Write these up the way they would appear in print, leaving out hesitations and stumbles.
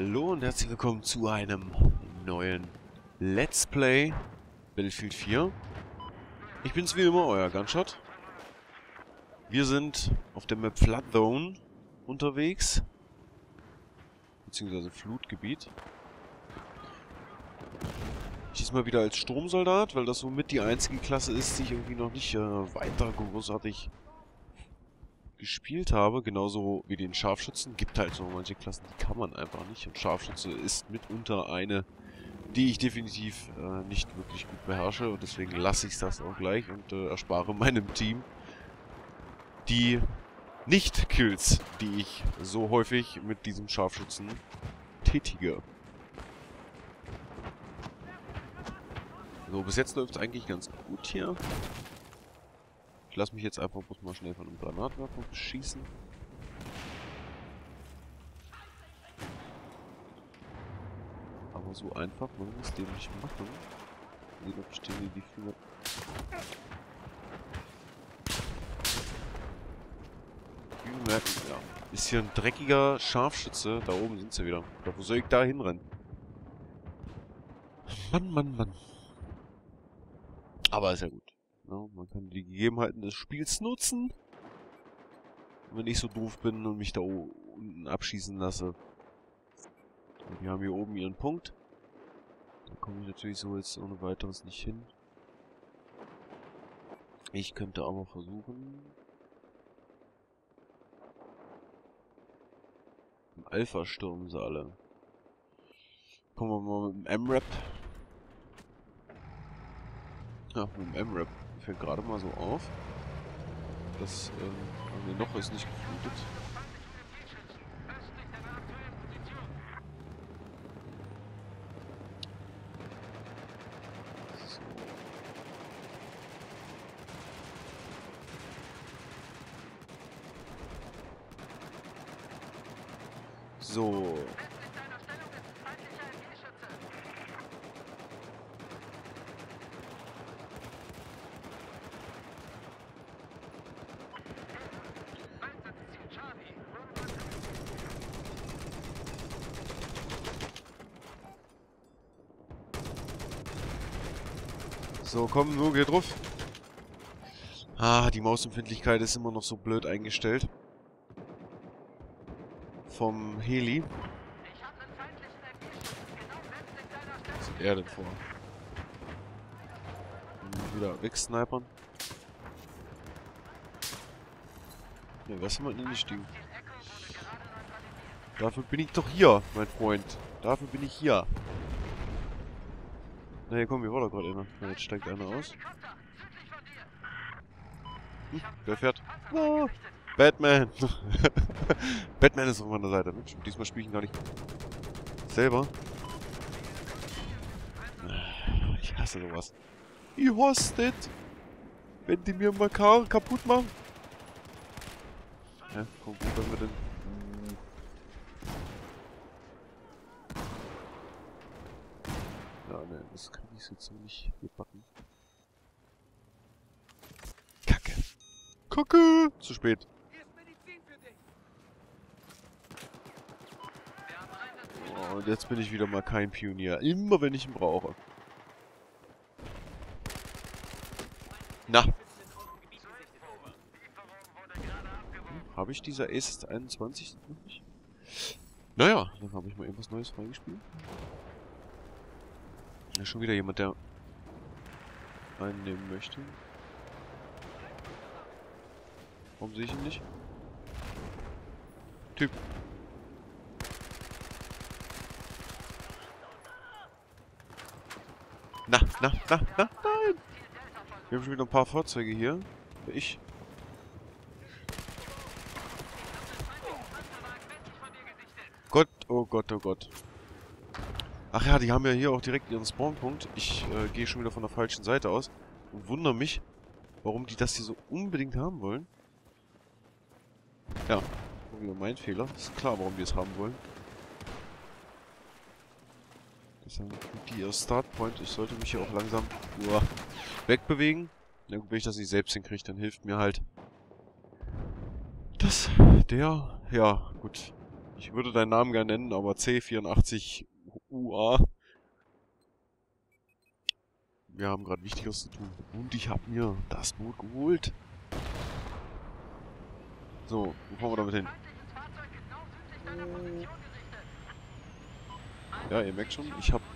Hallo und herzlich willkommen zu einem neuen Let's Play Battlefield 4. Ich bin's wie immer, euer Gunshot. Wir sind auf der Map Flood Zone unterwegs. Beziehungsweise Flutgebiet. Diesmal wieder als Sturmsoldat, weil das somit die einzige Klasse ist, die ich irgendwie noch nicht weiter großartig gespielt habe, genauso wie den Scharfschützen. Gibt halt so manche Klassen, die kann man einfach nicht. Und Scharfschütze ist mitunter eine, die ich definitiv nicht wirklich gut beherrsche. Und deswegen lasse ich das auch gleich und erspare meinem Team die Nicht-Kills, die ich so häufig mit diesem Scharfschützen tätige. So, bis jetzt läuft es eigentlich ganz gut hier. Ich lasse mich jetzt einfach bloß mal schnell von einem Granatwerfer beschießen. Aber so einfach wollen wir es dem nicht machen. Sehen, ob ich den die Finger... Wir merken, ja. Ist hier ein dreckiger Scharfschütze. Da oben sind sie wieder. Wo soll ich da hinrennen? Mann, Mann, Mann. Aber ist ja gut. Ja, man kann die Gegebenheiten des Spiels nutzen. Und wenn ich so doof bin und mich da unten abschießen lasse. Und die haben hier oben ihren Punkt. Da komme ich natürlich so jetzt ohne weiteres nicht hin. Ich könnte aber versuchen... Im Alpha stürmen sie alle. Kommen wir mal mit dem M-Rap. Ja, mit dem M-Rap fällt gerade mal so auf. Das Loch ist nicht geflutet. So. So, komm, so, geh drauf. Ah, die Mausempfindlichkeit ist immer noch so blöd eingestellt. Vom Heli. Was hat er denn vor? Wieder wegsnipern. Ja, was haben wir denn nicht Ding? Dafür bin ich doch hier, mein Freund. Dafür bin ich hier. Na ja, komm, hier war doch gerade einer. Na, jetzt steigt einer aus. Wer fährt? Oh, Batman! Batman ist auf meiner Seite. Ne? Diesmal spiele ich ihn gar nicht selber. Ich hasse sowas. Ich hasse das, wenn die mir mal Karren kaputt machen. Ja, komm, gut, wenn wir denn... Ja, ne, das kann ich jetzt so nicht gebacken. Kacke. Kacke! Zu spät. Oh, und jetzt bin ich wieder mal kein Pionier. Immer wenn ich ihn brauche. Na. Habe ich dieser Ace 21 noch nicht? Naja, dann habe ich mal irgendwas Neues freigespielt. Ja, schon wieder jemand, der einnehmen möchte. Warum sehe ich ihn nicht? Typ. Na, nein! Wir haben schon wieder ein paar Fahrzeuge hier. Ich. Gott, oh Gott, oh Gott. Ach ja, die haben ja hier auch direkt ihren Spawnpunkt. Ich gehe schon wieder von der falschen Seite aus und wundere mich, warum die das hier so unbedingt haben wollen. Ja, wieder mein Fehler. Ist klar, warum die es haben wollen. Das ist die ihr Startpoint. Ich sollte mich hier auch langsam wegbewegen. Na gut, wenn ich das nicht selbst hinkriege, dann hilft mir halt das, ja, gut. Ich würde deinen Namen gerne nennen, aber C84UA. Wir haben gerade Wichtiges zu tun. Und ich habe mir das Boot geholt. So, wo fahren wir damit hin? Ja, ihr merkt schon, ich habe...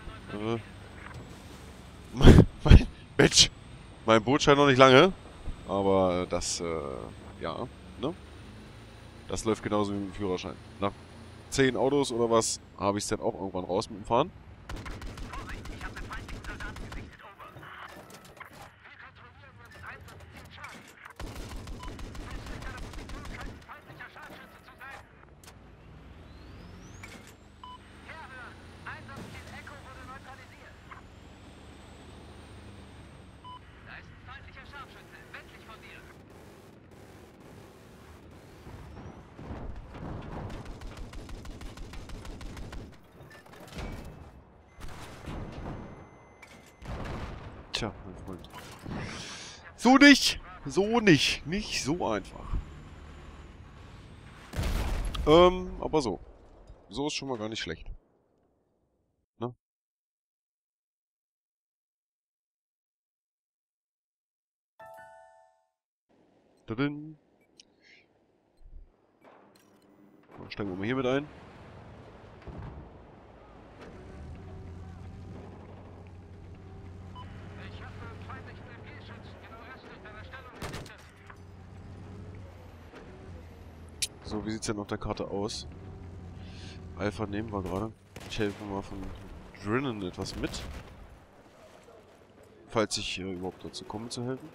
Mensch! Mein Boot scheint noch nicht lange. Aber das, ja, ne? Das läuft genauso wie mit dem Führerschein. Nach 10 Autos oder was, habe ich es dann auch irgendwann raus mit dem Fahren. Tja, mein Freund. So nicht! So nicht! Nicht so einfach. Aber so. So ist schon mal gar nicht schlecht. Ne? Tadin. Dann steigen wir mal hier mit ein. So, wie sieht's denn auf der Karte aus? Alpha nehmen wir gerade. Ich helfe mal von Drinnen etwas mit. Falls ich überhaupt dazu komme zu helfen.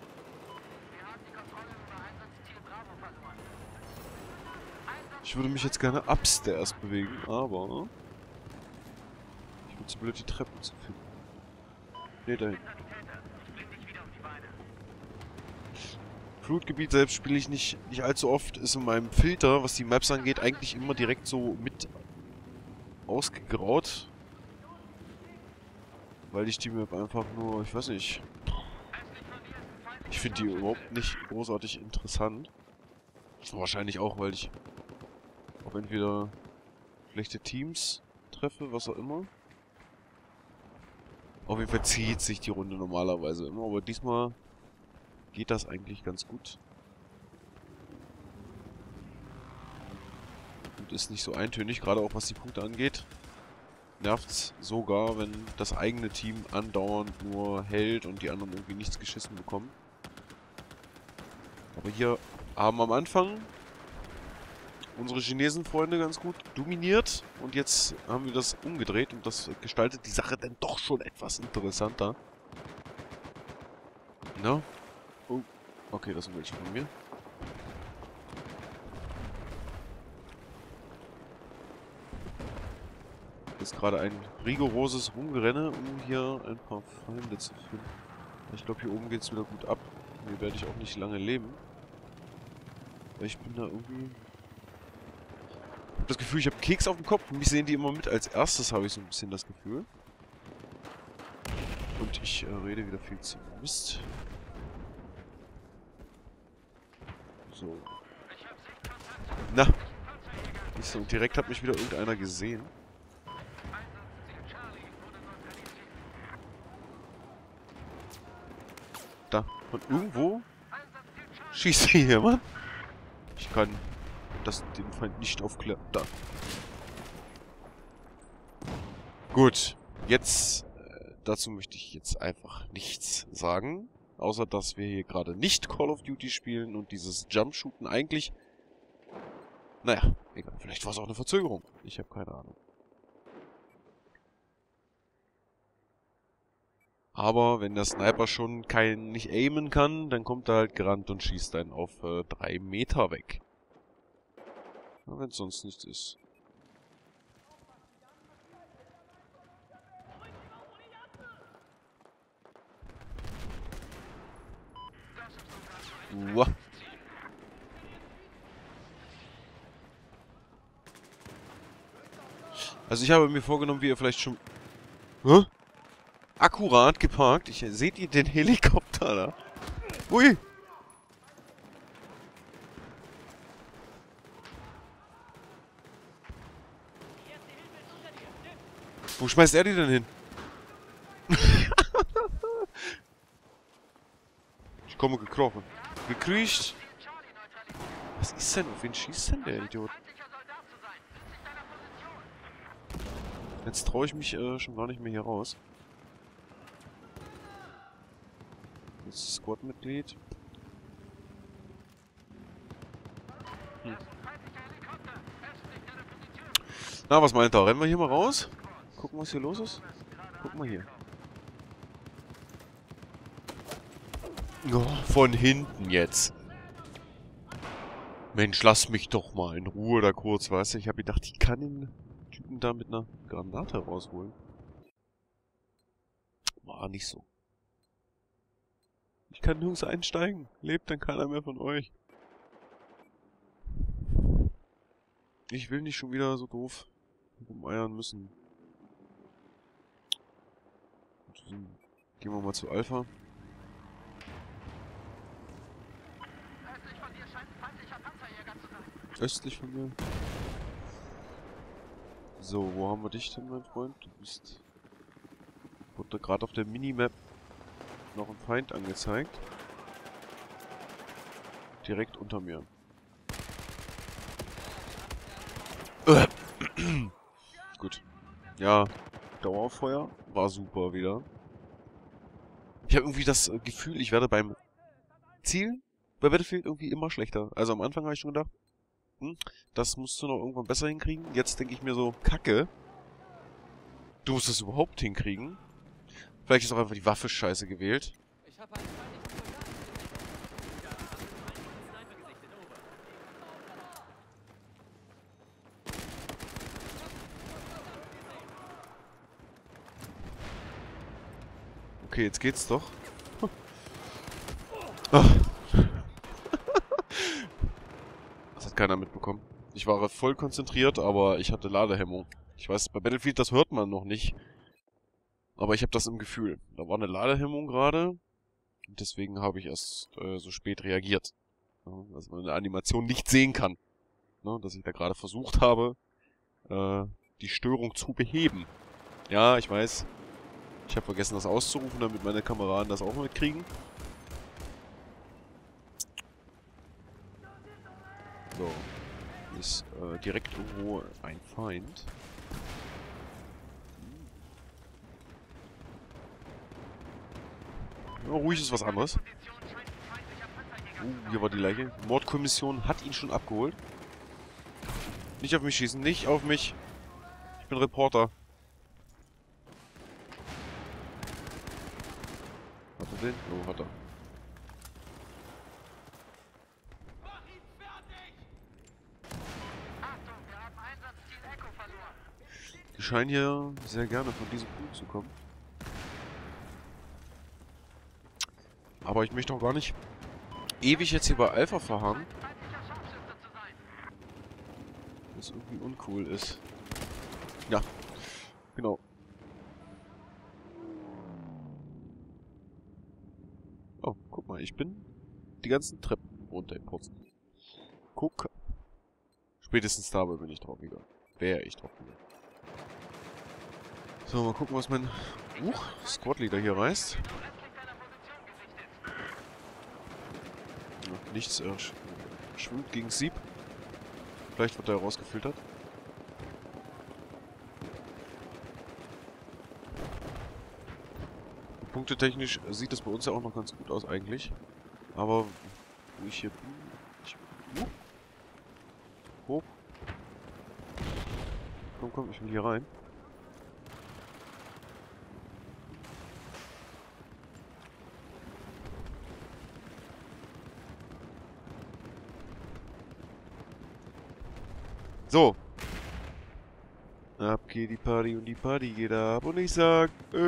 Ich würde mich jetzt gerne upstairs bewegen, aber... ich bin zu blöd, die Treppen zu finden. Ne, dahin. Flutgebiet selbst spiele ich nicht allzu oft. Ist in meinem Filter, was die Maps angeht, eigentlich immer direkt so mit ausgegraut. Weil ich die Map einfach nur, ich weiß nicht... ich finde die überhaupt nicht großartig interessant. Wahrscheinlich auch, weil ich auf entweder schlechte Teams treffe, was auch immer. Auf jeden Fall zieht sich die Runde normalerweise immer, aber diesmal geht das eigentlich ganz gut. Und ist nicht so eintönig, gerade auch was die Punkte angeht. Nervt's sogar, wenn das eigene Team andauernd nur hält und die anderen irgendwie nichts geschissen bekommen. Aber hier haben am Anfang unsere Chinesen-Freunde ganz gut dominiert. Und jetzt haben wir das umgedreht und das gestaltet die Sache dann doch schon etwas interessanter. Na? Oh, okay, das sind welche von mir. Ist gerade ein rigoroses Rumgerenne, um hier ein paar Feinde zu finden. Ich glaube, hier oben geht es wieder gut ab. Hier werde ich auch nicht lange leben. Weil ich bin da irgendwie... ich habe das Gefühl, ich habe Keks auf dem Kopf. Mich sehen die immer mit als erstes, habe ich so ein bisschen das Gefühl. Und ich rede wieder viel zu Mist. So. Na. So, direkt hat mich wieder irgendeiner gesehen. Da. Von irgendwo schießt hier jemand. Ich kann den Feind nicht aufklären. Da. Gut. Jetzt, dazu möchte ich jetzt einfach nichts sagen. Außer, dass wir hier gerade nicht Call of Duty spielen und dieses Jumpshooten eigentlich... naja, egal. Vielleicht war es auch eine Verzögerung. Ich habe keine Ahnung. Aber wenn der Sniper schon nicht aimen kann, dann kommt er halt gerannt und schießt einen auf 3 Meter weg. Wenn es sonst nichts ist. Uah. Also ich habe mir vorgenommen, wie ihr vielleicht schon... hä? Akkurat geparkt. Seht ihr den Helikopter da? Ui! Wo schmeißt er die denn hin? Ich komme gekrochen. Gekriecht. Was ist denn? Auf wen schießt denn der Idiot? Jetzt traue ich mich schon gar nicht mehr hier raus. Das Squad-Mitglied. Na, was meint er? Rennen wir hier mal raus? Gucken, was hier los ist? Guck mal hier. Oh, von hinten jetzt. Mensch, lass mich doch mal in Ruhe da kurz, weißt du? Ich habe gedacht, ich kann den Typen da mit einer Granate rausholen. War nicht so. Ich kann nirgends einsteigen. Lebt dann keiner mehr von euch. Ich will nicht schon wieder so doof rumeiern müssen. Gehen wir mal zu Alpha. Östlich von mir. So, wo haben wir dich denn, mein Freund? Du bist... Wurde gerade auf der Minimap noch ein Feind angezeigt. Direkt unter mir. Gut. Ja, Dauerfeuer war super wieder. Ich habe irgendwie das Gefühl, ich werde beim Zielen bei Battlefield irgendwie immer schlechter. Also am Anfang habe ich schon gedacht, das musst du noch irgendwann besser hinkriegen. Jetzt denke ich mir so, Kacke. Du musst das überhaupt hinkriegen. Vielleicht ist auch einfach die Waffe scheiße gewählt. Okay, jetzt geht's doch. Das hat keiner mitbekommen. Ich war voll konzentriert, aber ich hatte Ladehemmung. Ich weiß, bei Battlefield, das hört man noch nicht. Aber ich habe das im Gefühl. Da war eine Ladehemmung gerade. Und deswegen habe ich erst so spät reagiert. Ja, dass man eine Animation nicht sehen kann. Ne, dass ich da gerade versucht habe, die Störung zu beheben. Ja, ich weiß. Ich habe vergessen, das auszurufen, damit meine Kameraden das auch mitkriegen. So. Ist direkt irgendwo ein Feind. Ja, ruhig ist was anderes. Hier war die Leiche. Mordkommission hat ihn schon abgeholt. Nicht auf mich schießen, nicht auf mich. Ich bin Reporter. Hat er den? Oh, hat er. Die scheinen hier sehr gerne von diesem Punkt zu kommen. Aber ich möchte auch gar nicht ewig jetzt hier bei Alpha verharren. Was irgendwie uncool ist. Ja, genau. Oh, guck mal, ich bin die ganzen Treppen runtergeputzt. Guck. Spätestens dabei bin ich drauf gegangen. Wäre ich drauf gegangen. So, mal gucken, was mein Squad-Leader hier reißt. Nichts schwimmt gegen Sieb. Vielleicht wird er rausgefiltert. Punktetechnisch sieht es bei uns ja auch noch ganz gut aus eigentlich. Aber wo ich hier bin... Hoch. Komm, ich will hier rein. So. Ab geht die Party und die Party geht ab. Und ich sag,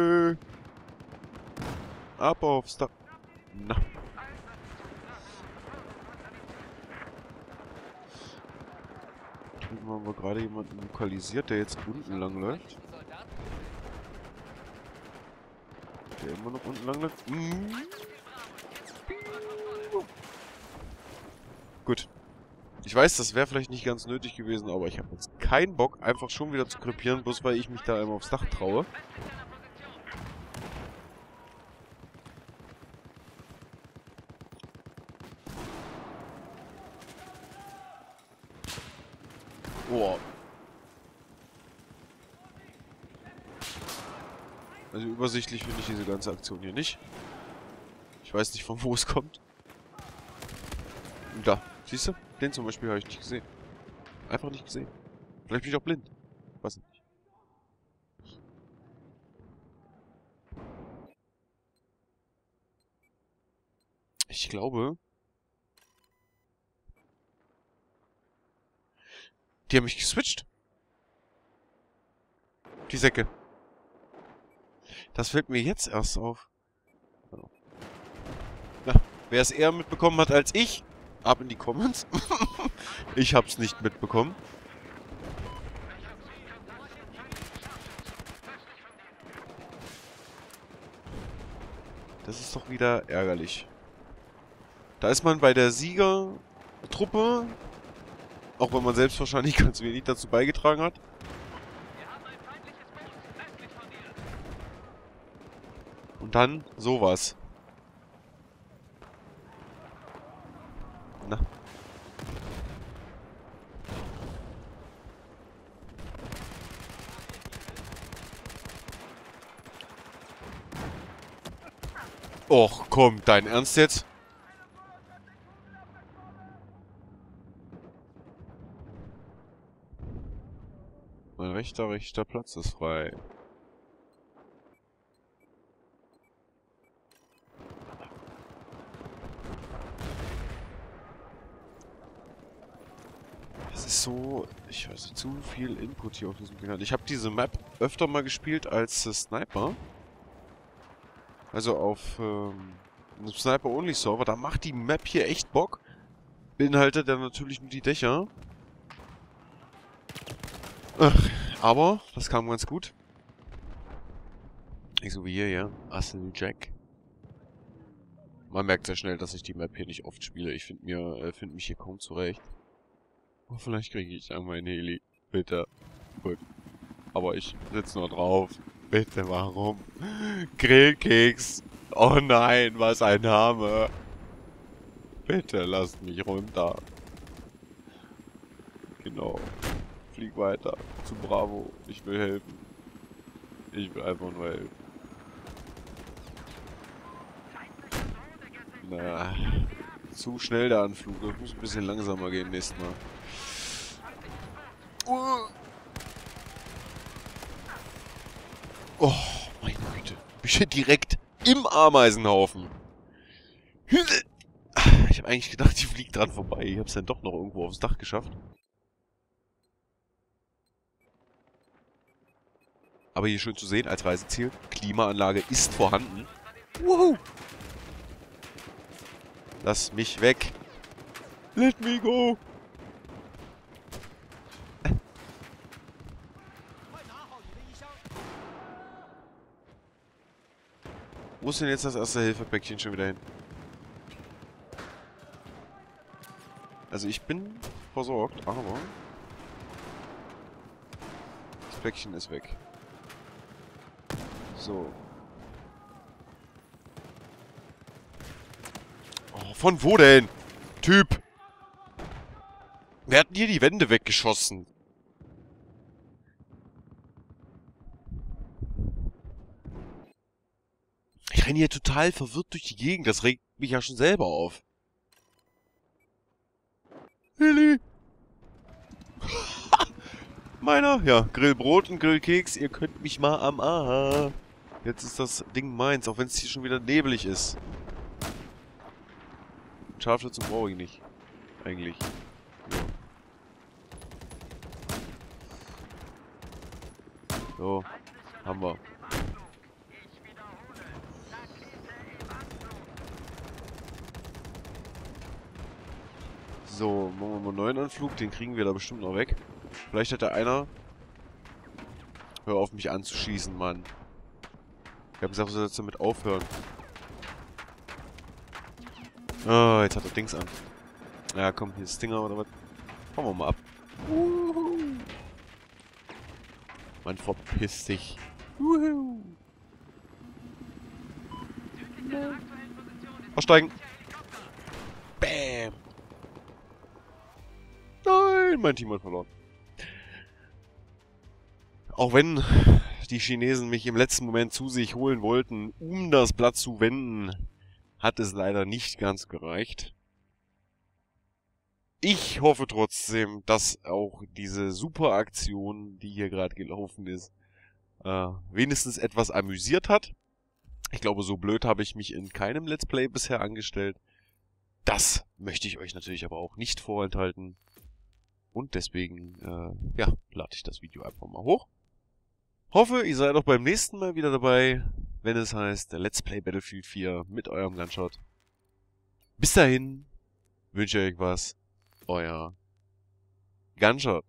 ab aufs Dach. Na. Drüben haben wir gerade jemanden lokalisiert, der jetzt unten lang läuft. Der immer noch unten lang läuft. Gut. Ich weiß, das wäre vielleicht nicht ganz nötig gewesen, aber ich habe jetzt keinen Bock, einfach schon wieder zu krepieren, bloß weil ich mich da einmal aufs Dach traue. Boah. Also übersichtlich finde ich diese ganze Aktion hier nicht. Ich weiß nicht, von wo es kommt. Da, siehst du? Den zum Beispiel habe ich nicht gesehen. Einfach nicht gesehen. Vielleicht bin ich auch blind. Weiß nicht. Ich glaube... Die haben mich geswitcht. Die Säcke. Das fällt mir jetzt erst auf. Na, wer es eher mitbekommen hat als ich, ab in die Comments. Ich hab's nicht mitbekommen. Das ist doch wieder ärgerlich. Da ist man bei der Siegertruppe, auch wenn man selbst wahrscheinlich ganz wenig dazu beigetragen hat. Und dann sowas. Na. Och, komm, dein Ernst jetzt? Mein rechter Platz ist frei. Das ist so... Ich weiß nicht, zu viel Input hier auf diesem Ding. Ich habe diese Map öfter mal gespielt als Sniper. Also auf einem Sniper-Only-Server. Da macht die Map hier echt Bock. Beinhaltet ja natürlich nur die Dächer. Ach, aber das kam ganz gut. Nicht so wie hier, ja. Jack. Man merkt sehr schnell, dass ich die Map hier nicht oft spiele. Ich finde mich hier kaum zurecht. Oh, vielleicht kriege ich einmal einen Heli. Bitte. Gut. Aber ich sitze nur drauf. Bitte, warum? Grillkeks. Oh nein, was ein Name. Bitte, lasst mich runter. Genau. Flieg weiter. Zu Bravo. Ich will helfen. Ich will einfach nur helfen. Na, zu schnell der Anflug. Das muss ein bisschen langsamer gehen nächstes Mal. Oh, meine Güte. Ich bin direkt im Ameisenhaufen. Ich habe eigentlich gedacht, die fliegt dran vorbei. Ich habe es dann doch noch irgendwo aufs Dach geschafft. Aber hier schön zu sehen als Reiseziel. Klimaanlage ist vorhanden. Woohoo! Lass mich weg. Let me go. Wo ist denn jetzt das erste Hilfepäckchen schon wieder hin? Also ich bin versorgt, aber das Päckchen ist weg. So. Oh, von wo denn? Typ! Wer hat denn hier die Wände weggeschossen? Ich renne hier total verwirrt durch die Gegend. Das regt mich ja schon selber auf. Heli! Meiner? Ja, Grillbrot und Grillkeks. Ihr könnt mich mal am A. Jetzt ist das Ding meins, auch wenn es hier schon wieder nebelig ist. Scharfschützen brauche ich nicht. Eigentlich. Ja. So, haben wir. So, machen wir mal einen neuen Anflug. Den kriegen wir da bestimmt noch weg. Vielleicht hat da einer... Hör auf, mich anzuschießen, Mann. Ich hab gesagt, du sollst damit aufhören. Ah, jetzt hat er Dings an. Ja, komm, hier ist Stinger oder was. Hauen wir mal ab. Man verpisst dich. Wuhu. Aussteigen. Bam. Nein, mein Team hat verloren. Auch wenn die Chinesen mich im letzten Moment zu sich holen wollten, um das Blatt zu wenden, hat es leider nicht ganz gereicht. Ich hoffe trotzdem, dass auch diese super Aktion, die hier gerade gelaufen ist, wenigstens etwas amüsiert hat. Ich glaube, so blöd habe ich mich in keinem Let's Play bisher angestellt. Das möchte ich euch natürlich aber auch nicht vorenthalten. Und deswegen, ja, lade ich das Video einfach mal hoch. Hoffe, ihr seid auch beim nächsten Mal wieder dabei, wenn es heißt Let's Play Battlefield 4 mit eurem Gunshot. Bis dahin wünsche ich euch was. Euer Gunshot.